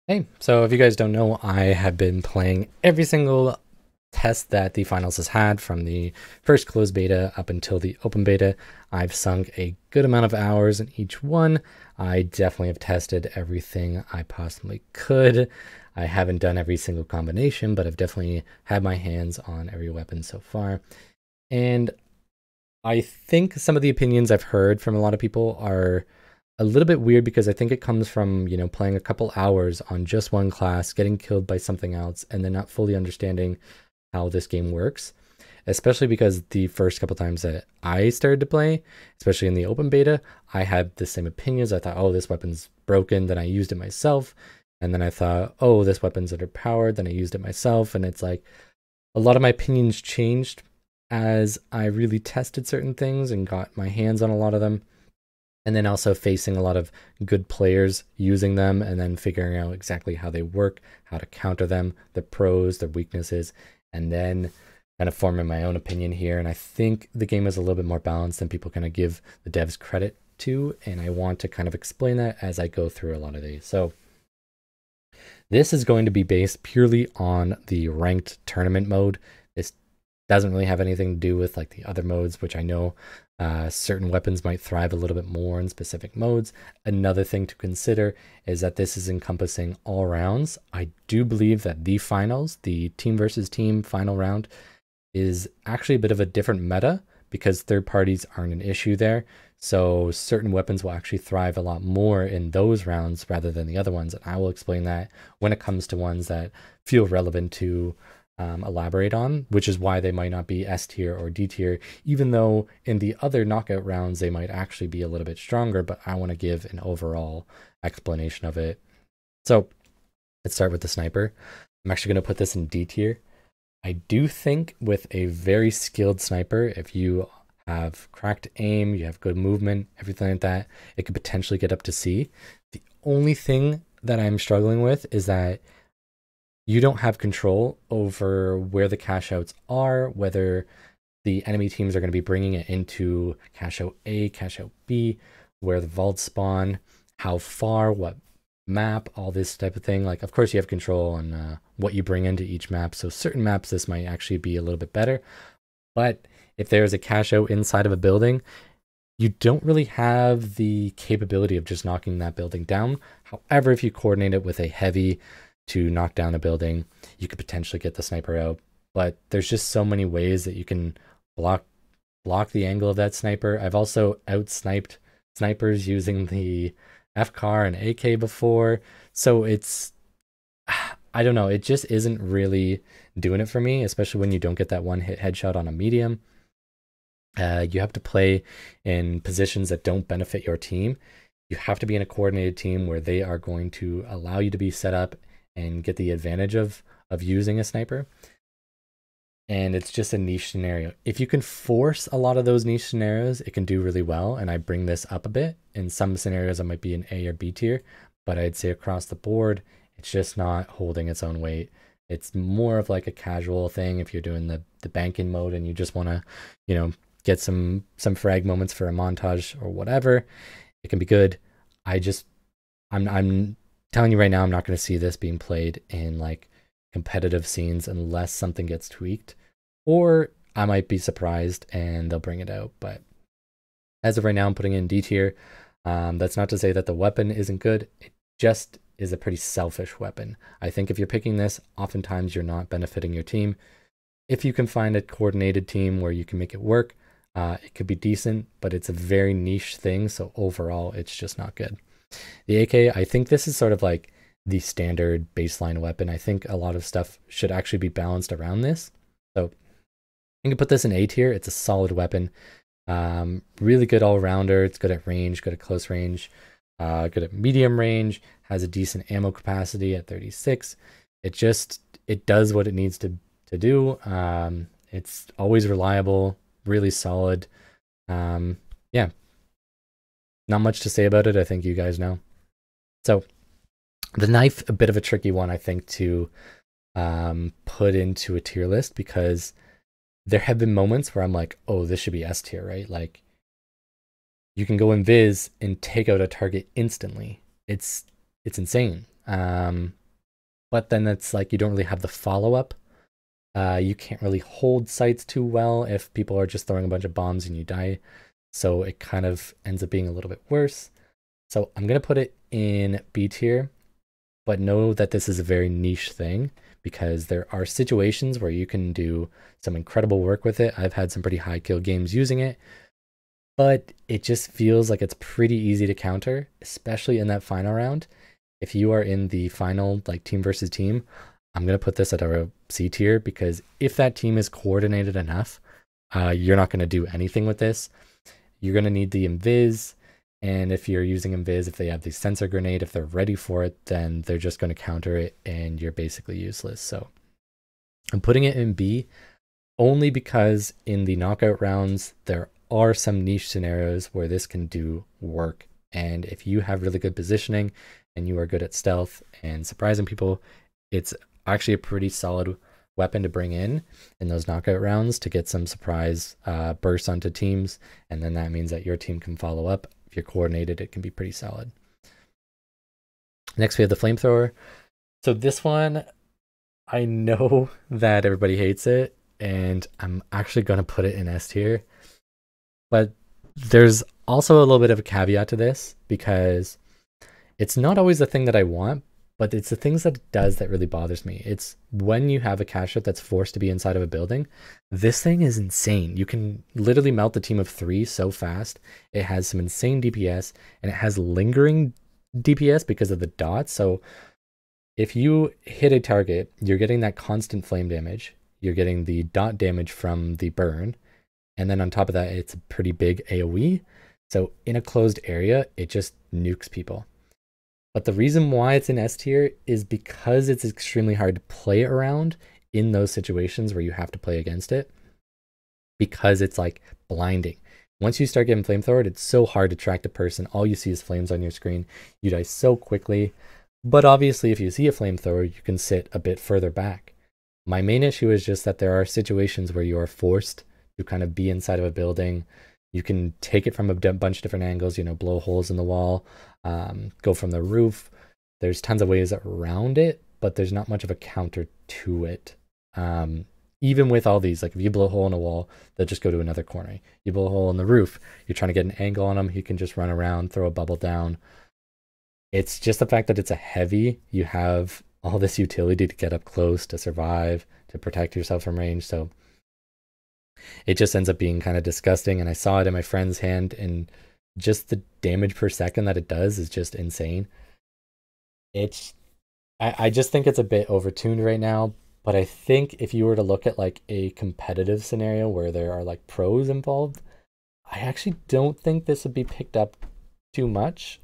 Hey, so if you guys don't know, I have been playing every single test that the finals has had from the first closed beta up until the open beta. I've sunk a good amount of hours in each one. I definitely have tested everything I possibly could. I haven't done every single combination, but I've definitely had my hands on every weapon so far. And I think some of the opinions I've heard from a lot of people are a little bit weird because I think it comes from, playing a couple hours on just one class, getting killed by something else, and then not fully understanding how this game works. Especially because the first couple times that I started to play, especially in the open beta, I had the same opinions. I thought, oh, this weapon's broken. Then I used it myself. And then I thought, oh, this weapon's underpowered. Then I used it myself. And it's like a lot of my opinions changed as I really tested certain things and got my hands on a lot of them. And then also facing a lot of good players using them and then figuring out exactly how they work, how to counter them, their pros, their weaknesses, and then kind of forming my own opinion here. And I think the game is a little bit more balanced than people kind of give the devs credit to. And I want to kind of explain that as I go through a lot of these. So this is going to be based purely on the ranked tournament mode. This doesn't really have anything to do with like the other modes, which I know certain weapons might thrive a little bit more in specific modes. Another thing to consider is that this is encompassing all rounds. I do believe that the finals, the team versus team final round, is actually a bit of a different meta because third parties aren't an issue there. So certain weapons will actually thrive a lot more in those rounds rather than the other ones. And I will explain that when it comes to ones that feel relevant to elaborate on, which is why they might not be S tier or D tier, even though in the other knockout rounds they might actually be a little bit stronger, but I want to give an overall explanation of it. So let's start with the sniper. I'm actually going to put this in D tier. I do think with a very skilled sniper, if you have cracked aim, you have good movement, everything like that, it could potentially get up to C. The only thing that I'm struggling with is that you don't have control over where the cash outs are, whether the enemy teams are going to be bringing it into cash out A, cash out B, where the vaults spawn, how far, what map, all this type of thing. Like, of course, you have control on what you bring into each map. So certain maps, this might actually be a little bit better. But if there's a cash out inside of a building, you don't really have the capability of just knocking that building down. However, if you coordinate it with a heavy to knock down a building, you could potentially get the sniper out. But there's just so many ways that you can block the angle of that sniper. I've also out-sniped snipers using the FCAR and AK before. So it's, I don't know, it just isn't really doing it for me, especially when you don't get that one hit headshot on a medium. You have to play in positions that don't benefit your team. You have to be in a coordinated team where they are going to allow you to be set up and get the advantage of using a sniper. And it's just a niche scenario. If you can force a lot of those niche scenarios, it can do really well. And I bring this up a bit. In some scenarios, it might be an A or B tier, but I'd say across the board, it's just not holding its own weight. It's more of like a casual thing if you're doing the banking mode and you just want to, get some frag moments for a montage or whatever. It can be good. I'm telling you right now, I'm not going to see this being played in like competitive scenes unless something gets tweaked, or I might be surprised and they'll bring it out. But as of right now, I'm putting in D tier. That's not to say that the weapon isn't good. It just is a pretty selfish weapon. I think if you're picking this, oftentimes you're not benefiting your team. If you can find a coordinated team where you can make it work, it could be decent, but it's a very niche thing. So overall, it's just not good. The AK, I think this is sort of like the standard baseline weapon. I think a lot of stuff should actually be balanced around this. So you can put this in A tier. It's a solid weapon. Really good all-rounder. It's good at range, good at close range, good at medium range, has a decent ammo capacity at 36. It does what it needs to do. It's always reliable, really solid. Yeah, not much to say about it. I think you guys know. So the knife, a bit of a tricky one, I think, to put into a tier list because there have been moments where I'm like, oh, this should be S tier, right? Like you can go invis and take out a target instantly. It's insane. But then it's like you don't really have the follow-up. You can't really hold sites too well if people are just throwing a bunch of bombs and you die. So it kind of ends up being a little bit worse. So I'm going to put it in B tier, but know that this is a very niche thing because there are situations where you can do some incredible work with it. I've had some pretty high kill games using it, but it just feels like it's pretty easy to counter, especially in that final round. If you are in the final, like team versus team, I'm going to put this at a C tier because if that team is coordinated enough, you're not going to do anything with this. You're going to need the invis. And if you're using invis, if they have the sensor grenade, if they're ready for it, then they're just going to counter it and you're basically useless. So I'm putting it in B only because in the knockout rounds, there are some niche scenarios where this can do work. And if you have really good positioning and you are good at stealth and surprising people, it's actually a pretty solid weapon to bring in those knockout rounds to get some surprise bursts onto teams. And then that means that your team can follow up. If you're coordinated, it can be pretty solid. Next, we have the flamethrower. So this one, I know that everybody hates it, and I'm actually going to put it in S tier. But there's also a little bit of a caveat to this because it's not always the thing that I want, but it's the things that it does that really bothers me. It's when you have a cache out that's forced to be inside of a building, this thing is insane. You can literally melt the team of 3 so fast. It has some insane DPS, and it has lingering DPS because of the dots. So if you hit a target, you're getting that constant flame damage. You're getting the dot damage from the burn. And then on top of that, it's a pretty big AoE. So in a closed area, it just nukes people. But the reason why it's in S tier is because it's extremely hard to play around in those situations where you have to play against it, because it's like blinding. Once you start getting flamethrowered, it's so hard to track the person. All you see is flames on your screen. You die so quickly. But obviously, if you see a flamethrower, you can sit a bit further back. My main issue is just that there are situations where you are forced to kind of be inside of a building. You can take it from a bunch of different angles, you know, blow holes in the wall, go from the roof. There's tons of ways around it, but there's not much of a counter to it. Even with all these, like if you blow a hole in a wall, they'll just go to another corner. You blow a hole in the roof, you're trying to get an angle on them, you can just run around, throw a bubble down. It's just the fact that it's a heavy, you have all this utility to get up close, to survive, to protect yourself from range. So it just ends up being kind of disgusting. And I saw it in my friend's hand, and just the damage per second that it does is just insane. I just think it's a bit overtuned right now. But I think if you were to look at like a competitive scenario where there are like pros involved, I actually don't think this would be picked up too much.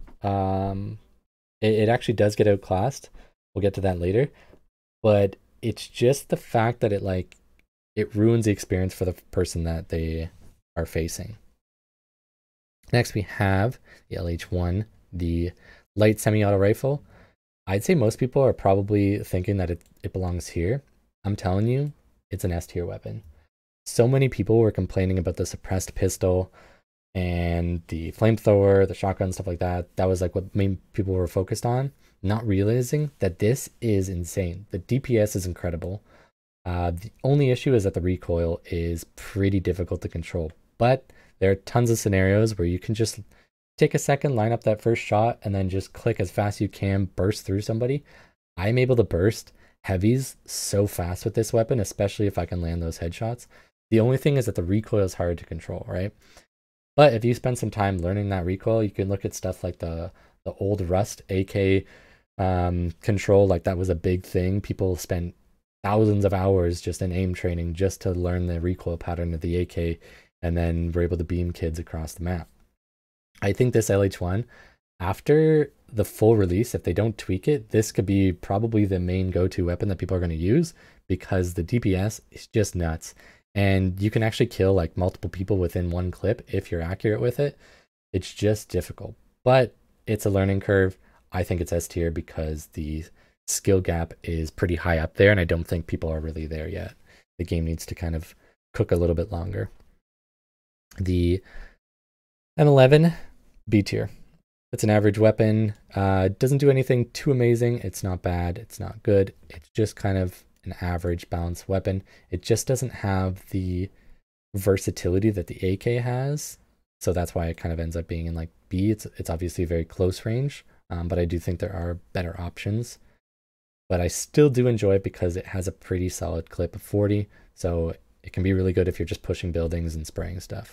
It actually does get outclassed. We'll get to that later. But it's just the fact that it ruins the experience for the person that they are facing. Next, we have the LH1, the light semi-auto rifle. I'd say most people are probably thinking that it belongs here. I'm telling you, it's an S tier weapon. So many people were complaining about the suppressed pistol and the flamethrower, the shotgun, stuff like that. That was like what main people were focused on, not realizing that this is insane. The DPS is incredible. The only issue is that the recoil is pretty difficult to control, but there are tons of scenarios where you can just take a second, line up that first shot, and then just click as fast as you can, burst through somebody. I'm able to burst heavies so fast with this weapon, especially if I can land those headshots. The only thing is that the recoil is hard to control, right? But if you spend some time learning that recoil, you can look at stuff like the old Rust AK control. Like that was a big thing. People spent thousands of hours just in aim training just to learn the recoil pattern of the AK, and then were able to beam kids across the map. I think this LH1, after the full release, if they don't tweak it, this could be probably the main go-to weapon that people are going to use, because the DPS is just nuts. And you can actually kill like multiple people within one clip if you're accurate with it. It's just difficult, but it's a learning curve. I think it's S tier because the skill gap is pretty high up there, and I don't think people are really there yet. The game needs to kind of cook a little bit longer. The M11, B tier. It's an average weapon. Doesn't do anything too amazing. It's not bad. It's not good. It's just kind of an average balanced weapon. It just doesn't have the versatility that the AK has. So that's why it kind of ends up being in like B. It's obviously very close range, but I do think there are better options. But I still do enjoy it because it has a pretty solid clip of 40. So it can be really good if you're just pushing buildings and spraying stuff.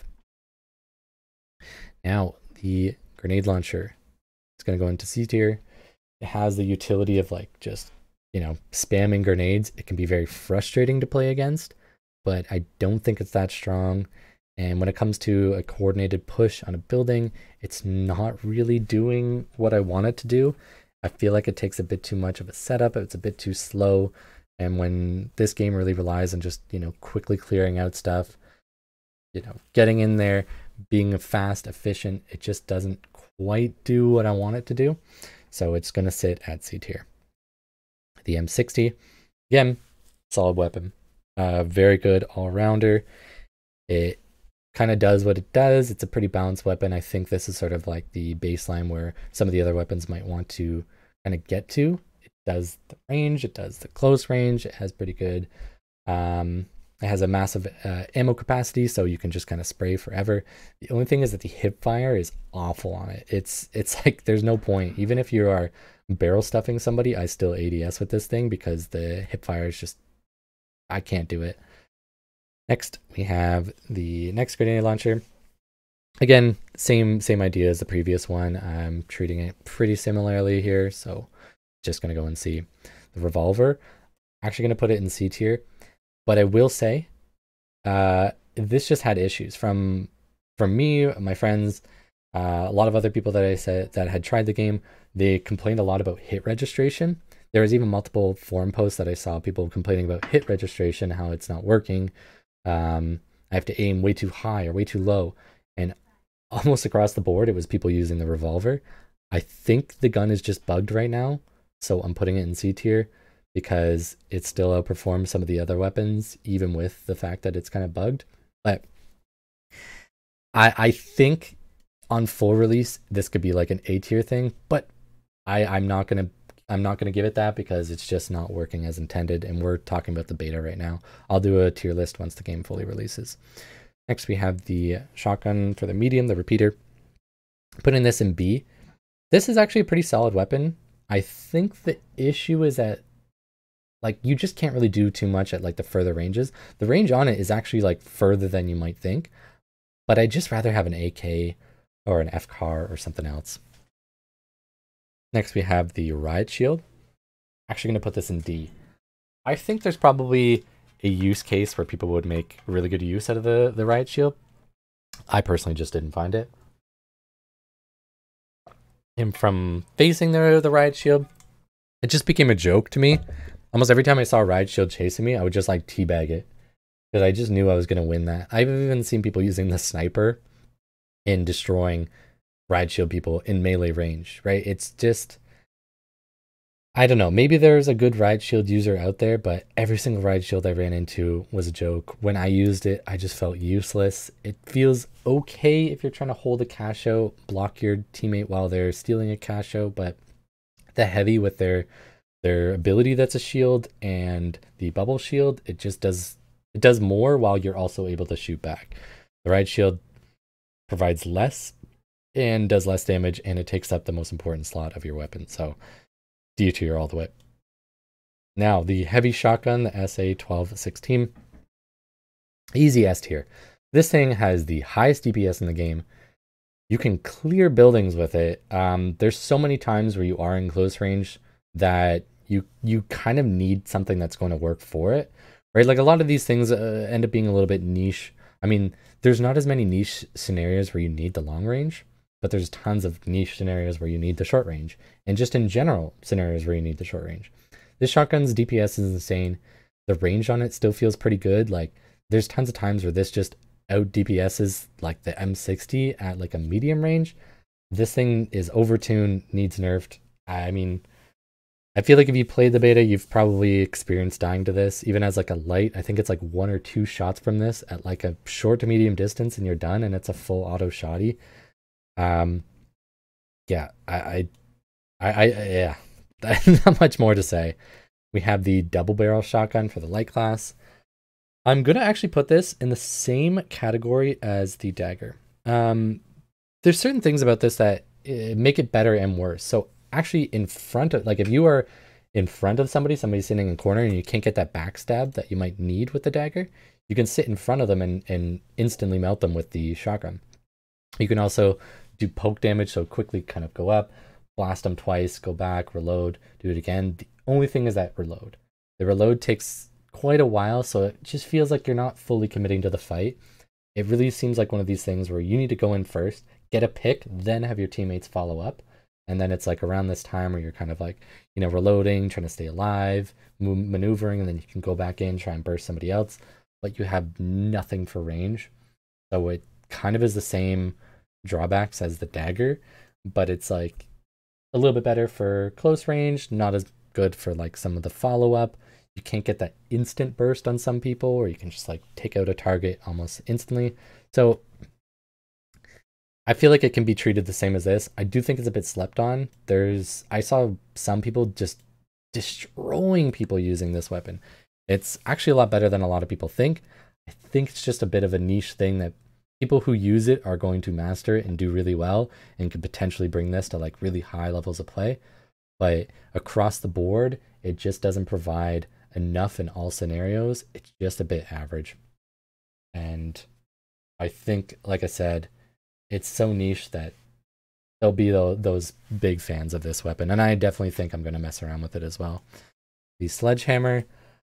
Now, the grenade launcher. It's going to go into C tier. It has the utility of like just, spamming grenades. It can be very frustrating to play against, but I don't think it's that strong. And when it comes to a coordinated push on a building, it's not really doing what I want it to do. I feel like it takes a bit too much of a setup. It's a bit too slow. And when this game really relies on just, quickly clearing out stuff, getting in there, being fast, efficient, it just doesn't quite do what I want it to do. So it's going to sit at C tier. The M60, again, solid weapon. Very good all-rounder. It kind of does what it does. It's a pretty balanced weapon. I think this is sort of like the baseline where some of the other weapons might want to kind of get to. It does the range. It does the close range. It has pretty good. It has a massive ammo capacity, so you can just kind of spray forever. The only thing is that the hip fire is awful on it. It's like there's no point. Even if you are barrel stuffing somebody, I still ADS with this thing because the hip fire is just, I can't do it. Next, we have the next grenade launcher. Again, same idea as the previous one. I'm treating it pretty similarly here, so just going to go and see. The revolver, actually going to put it in C tier. But I will say, this just had issues from me, my friends, a lot of other people that I said that had tried the game. They complained a lot about hit registration. There was even multiple forum posts that I saw people complaining about hit registration, how it's not working. I have to aim way too high or way too low, and almost across the board, it was people using the revolver. I think the gun is just bugged right now, so I'm putting it in C tier, because it still outperforms some of the other weapons, even with the fact that it's kind of bugged. But I think on full release, this could be like an A tier thing, but I'm not gonna give it that because it's just not working as intended, and we're talking about the beta right now. I'll do a tier list once the game fully releases. Next, we have the shotgun for the medium, the repeater. Putting this in B. This is actually a pretty solid weapon. I think the issue is that like you just can't really do too much at like the further ranges. The range on it is actually like further than you might think, but I'd just rather have an AK or an FCAR or something else. Next, we have the riot shield. Actually going to put this in D. I think there's probably a use case where people would make really good use out of the riot shield. I personally just didn't find it. And from facing the riot shield, it just became a joke to me. Almost every time I saw a riot shield chasing me, I would just like teabag it, because I just knew I was going to win that. I've even seen people using the sniper in destroying riot shield people in melee range, right? It's just, I don't know. Maybe there's a good riot shield user out there, but every single riot shield I ran into was a joke. When I used it, I just felt useless. It feels okay if you're trying to hold a cash out, block your teammate while they're stealing a cash out, but the heavy with their ability that's a shield and the bubble shield, it does more while you're also able to shoot back. The riot shield provides less and does less damage, and it takes up the most important slot of your weapon. So D tier all the way. Now the heavy shotgun, the SA-12-16, easy S tier. This thing has the highest DPS in the game. You can clear buildings with it. There's so many times where you are in close range that you kind of need something that's going to work for it, right? Like a lot of these things end up being a little bit niche. I mean, there's not as many niche scenarios where you need the long range, but there's tons of niche scenarios where you need the short range, and just in general scenarios where you need the short range. This shotgun's DPS is insane. The range on it still feels pretty good. Like there's tons of times where this just out DPS's like the M60 at like a medium range. This thing is overtuned, needs nerfed. I mean, I feel like if you played the beta, you've probably experienced dying to this. Even as like a light, I think it's like 1 or 2 shots from this at like a short to medium distance and you're done, and it's a full auto shotty. Yeah, yeah, not much more to say. We have the double barrel shotgun for the light class. I'm gonna actually put this in the same category as the dagger. There's certain things about this that make it better and worse. So actually, in front of, like, if you are in front of somebody, somebody's sitting in a corner, and you can't get that backstab that you might need with the dagger, you can sit in front of them and instantly melt them with the shotgun. You can also do poke damage, so quickly kind of go up, blast them twice, go back, reload, do it again. The only thing is that reload. The reload takes quite a while, so it just feels like you're not fully committing to the fight. It really seems like one of these things where you need to go in first, get a pick, then have your teammates follow up. And then it's like around this time where you're kind of like, reloading, trying to stay alive, maneuvering, and then you can go back in, try and burst somebody else. But you have nothing for range. So it kind of is the same drawbacks as the dagger, but it's like a little bit better for close range, not as good for like some of the follow-up. You can't get that instant burst on some people, or you can just like take out a target almost instantly. So I feel like it can be treated the same as this. I do think it's a bit slept on. I saw some people just destroying people using this weapon. It's actually a lot better than a lot of people think. I think it's just a bit of a niche thing that people who use it are going to master it and do really well, and could potentially bring this to like really high levels of play. But across the board, it just doesn't provide enough in all scenarios. It's just a bit average. And I think, like I said, it's so niche that there'll be those big fans of this weapon. And I definitely think I'm going to mess around with it as well. The sledgehammer,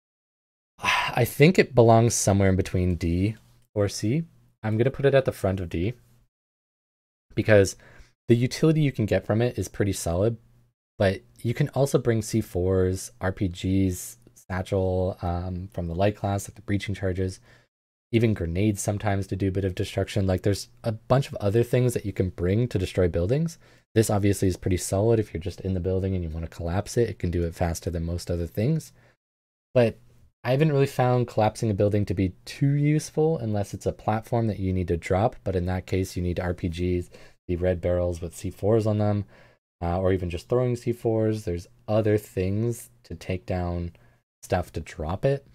I think it belongs somewhere in between D or C. I'm going to put it at the front of D because the utility you can get from it is pretty solid, but you can also bring C4s, RPGs, satchel from the light class, like the breaching charges, even grenades sometimes to do a bit of destruction. Like there's a bunch of other things that you can bring to destroy buildings. This obviously is pretty solid if you're just in the building and you want to collapse it. It can do it faster than most other things. But I haven't really found collapsing a building to be too useful unless it's a platform that you need to drop. But in that case, you need RPGs, the red barrels with C4s on them, or even just throwing C4s. There's other things to take down stuff to drop it.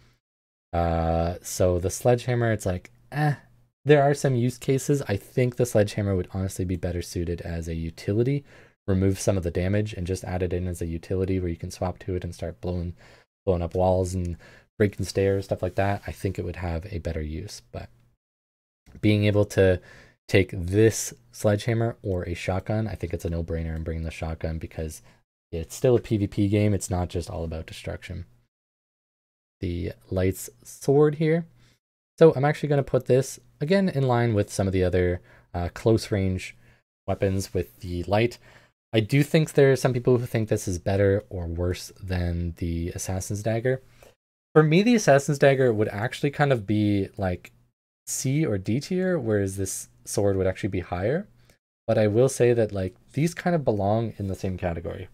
So the sledgehammer, it's like, there are some use cases. I think the sledgehammer would honestly be better suited as a utility. Remove some of the damage and just add it in as a utility where you can swap to it and start blowing up walls and breaking stairs, stuff like that. I think it would have a better use. But being able to take this sledgehammer or a shotgun, I think it's a no-brainer in bringing the shotgun because it's still a PvP game. It's not just all about destruction. The light's sword here. So I'm actually going to put this again in line with some of the other close range weapons with the light. I do think there are some people who think this is better or worse than the Assassin's Dagger. For me, the Assassin's Dagger would actually kind of be like C or D tier, whereas this sword would actually be higher. But I will say that like these kind of belong in the same category.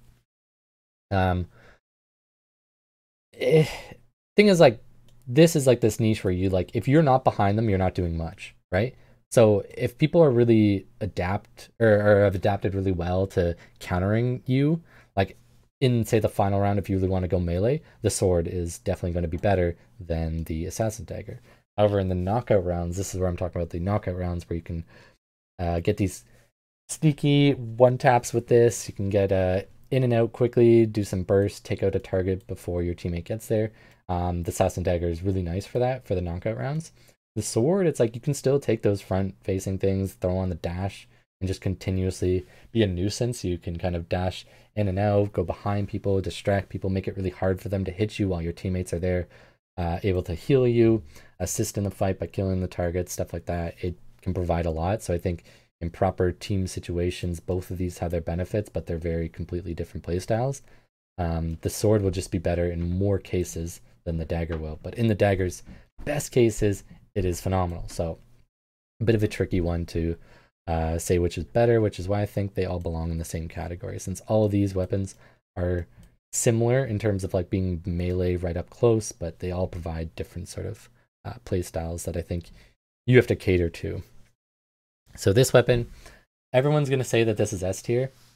Thing is, like, this is like this niche where you like, if you're not behind them, you're not doing much, right? So if people are really adapt or have adapted really well to countering you, like in say the final round, if you really want to go melee, the sword is definitely going to be better than the Assassin's Dagger. However, in the knockout rounds, this is where I'm talking about the knockout rounds where you can get these sneaky one taps with this. You can get in and out quickly, do some bursts, take out a target before your teammate gets there. The Assassin Dagger is really nice for that, for the knockout rounds. The sword, it's like you can still take those front-facing things, throw on the dash, and just continuously be a nuisance. You can kind of dash in and out, go behind people, distract people, make it really hard for them to hit you while your teammates are there, able to heal you, assist in the fight by killing the target, stuff like that. It can provide a lot. So I think in proper team situations, both of these have their benefits, but they're very completely different playstyles. The sword will just be better in more cases than the dagger will. But in the dagger's best cases, it is phenomenal. So a bit of a tricky one to say which is better, which is why I think they all belong in the same category, since all of these weapons are similar in terms of like being melee right up close, but they all provide different sort of play styles that I think you have to cater to. So this weapon, everyone's going to say that this is S tier.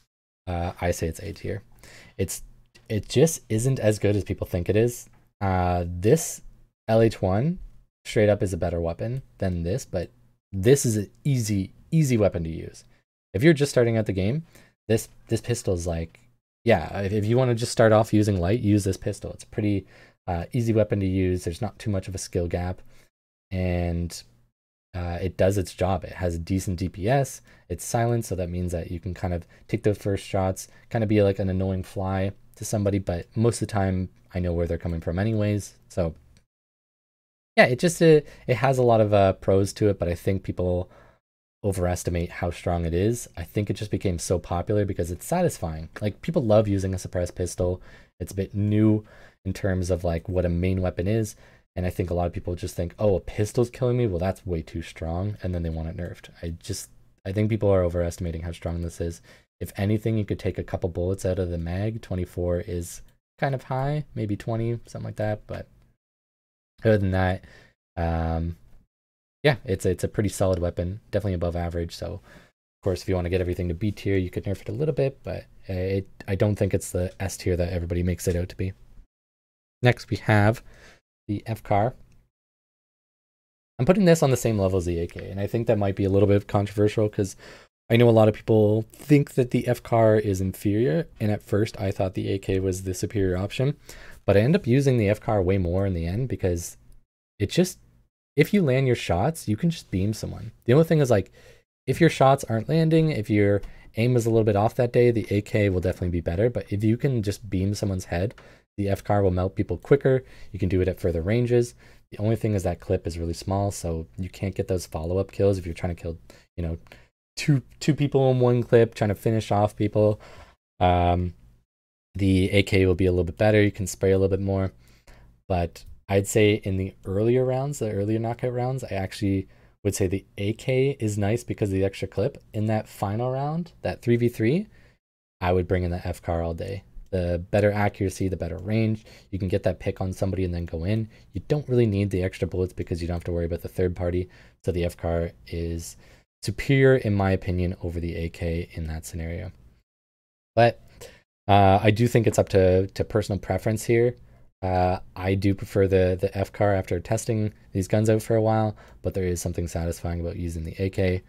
I say it's A tier. It's it just isn't as good as people think it is. This LH1 straight up is a better weapon than this, but this is an easy weapon to use. If you're just starting out the game, this pistol is like, yeah, if you want to just start off using light, use this pistol. It's a pretty easy weapon to use. There's not too much of a skill gap, and it does its job. It has a decent DPS. It's silent, so that means that you can kind of take the first shots, kind of be like an annoying fly to somebody, but most of the time I know where they're coming from anyways. So yeah, it has a lot of pros to it, but I think people overestimate how strong it is. I think it just became so popular because it's satisfying. Like, people love using a suppressed pistol. It's a bit new in terms of like what a main weapon is. And I think a lot of people just think, oh, a pistol's killing me. Well, that's way too strong. And then they want it nerfed. I think people are overestimating how strong this is. If anything, you could take a couple bullets out of the mag. 24 is kind of high, maybe 20, something like that. But other than that, yeah, it's a pretty solid weapon, definitely above average. So, of course, if you want to get everything to B tier, you could nerf it a little bit, but I don't think it's the S tier that everybody makes it out to be. Next, we have the FCAR. I'm putting this on the same level as the AK, and I think that might be a little bit controversial because I know a lot of people think that the FCAR is inferior, and at first I thought the AK was the superior option, but I end up using the FCAR way more in the end because it just, if you land your shots, you can just beam someone. The only thing is, like, if your shots aren't landing, if your aim is a little bit off that day, the AK will definitely be better, but if you can just beam someone's head, the FCAR will melt people quicker. You can do it at further ranges. The only thing is that clip is really small, so you can't get those follow-up kills if you're trying to kill, you know, two people in one clip, trying to finish off people. The AK will be a little bit better. You can spray a little bit more, but I'd say in the earlier rounds, the earlier knockout rounds, I actually would say the AK is nice because of the extra clip. In that final round, that 3v3, I would bring in the FCAR all day. The better accuracy, the better range. You can get that pick on somebody and then go in. You don't really need the extra bullets because you don't have to worry about the third party. So the FCAR is superior, in my opinion, over the AK in that scenario. But I do think it's up to personal preference here. I do prefer the FCAR after testing these guns out for a while, but there is something satisfying about using the AK.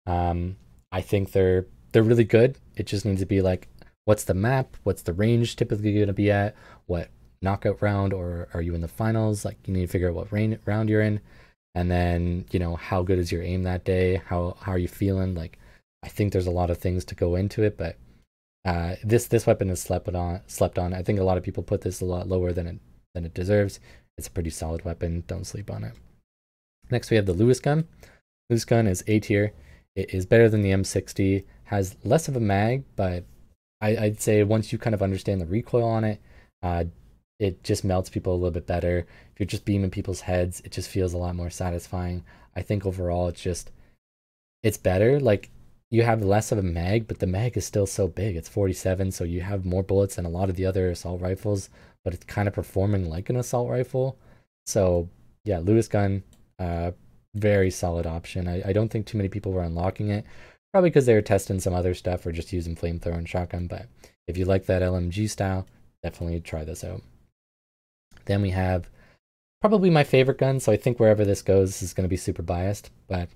I think they're really good. It just needs to be like, what's the map? What's the range typically going to be at? What knockout round, or are you in the finals? Like, you need to figure out what round you're in, and then, you know, how good is your aim that day? How are you feeling? Like, I think there's a lot of things to go into it, but this weapon is slept on. I think a lot of people put this a lot lower than it deserves. It's a pretty solid weapon. Don't sleep on it. Next, we have the Lewis gun. Lewis gun is A tier. It is better than the M60. Has less of a mag, but I'd say once you kind of understand the recoil on it, it just melts people a little bit better. If you're just beaming people's heads, it just feels a lot more satisfying. I think overall it's better. Like, you have less of a mag, but the mag is still so big. It's 47, so you have more bullets than a lot of the other assault rifles, but it's kind of performing like an assault rifle. So yeah, Lewis gun, very solid option. I don't think too many people were unlocking it, probably because they were testing some other stuff or just using flamethrower and shotgun. But if you like that LMG style, definitely try this out. Then we have probably my favorite gun, so I think wherever this goes, this is going to be super biased, but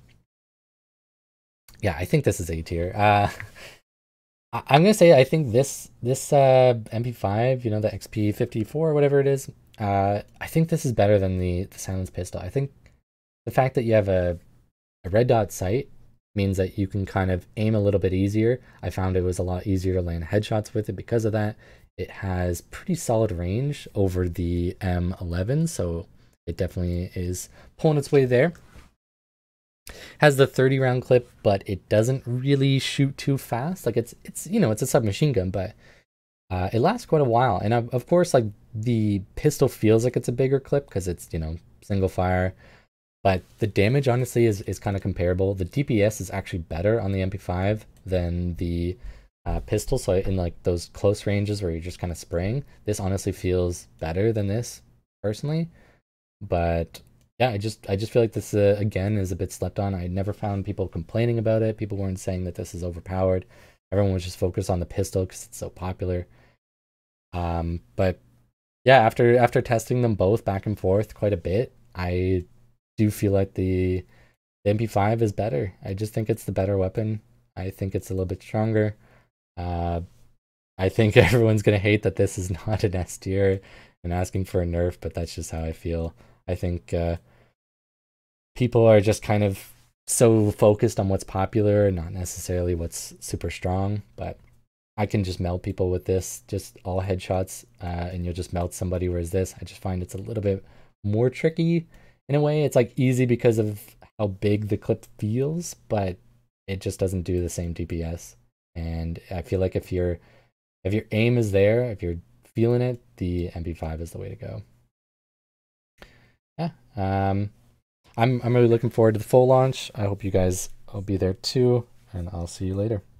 yeah, I think this is A tier. I'm gonna say I think this MP5, you know, the XP54 or whatever it is, I think this is better than the silenced pistol. I think the fact that you have a red dot sight means that you can kind of aim a little bit easier. I found it was a lot easier to land headshots with it because of that. It has pretty solid range over the M11, so it definitely is pulling its way there. Has the 30 round clip, but it doesn't really shoot too fast. Like, it's you know, it's a submachine gun, but it lasts quite a while. And of course, like, the pistol feels like it's a bigger clip because it's, you know, single fire, but the damage honestly is kind of comparable. The DPS is actually better on the MP5 than the pistol. So in like those close ranges where you're just kind of spraying, this honestly feels better than this personally. But yeah, I just feel like this again is a bit slept on. I never found people complaining about it. People weren't saying that this is overpowered. everyone was just focused on the pistol because it's so popular. But yeah, after testing them both back and forth quite a bit, I do feel like the MP5 is better. I just think it's the better weapon. I think it's a little bit stronger. I think everyone's gonna hate that this is not an S tier and asking for a nerf, but that's just how I feel. I think people are just kind of so focused on what's popular, not necessarily what's super strong. But I can just melt people with this, just all headshots, and you'll just melt somebody. Whereas this, I just find it's a little bit more tricky in a way. It's like easy because of how big the clip feels, but it just doesn't do the same DPS. And I feel like if your aim is there, if you're feeling it, the MP5 is the way to go. Yeah. I'm really looking forward to the full launch. I hope you guys will be there too, and I'll see you later.